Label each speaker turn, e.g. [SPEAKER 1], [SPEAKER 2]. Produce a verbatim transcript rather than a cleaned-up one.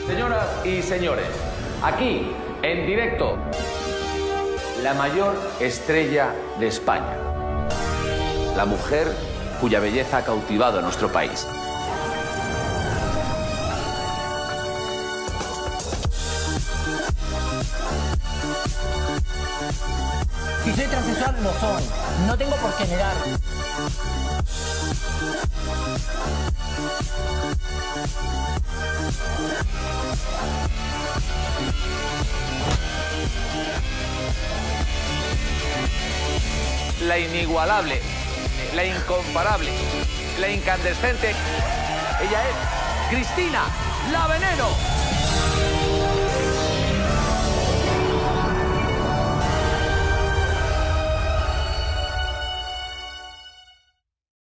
[SPEAKER 1] Señoras y señores, aquí, en directo, la mayor estrella de España. La mujer cuya belleza ha cautivado a nuestro país.
[SPEAKER 2] Si soy transexual, lo soy. No tengo por qué negar.
[SPEAKER 1] La inigualable, la incomparable, la incandescente. Ella es Cristina, la Veneno.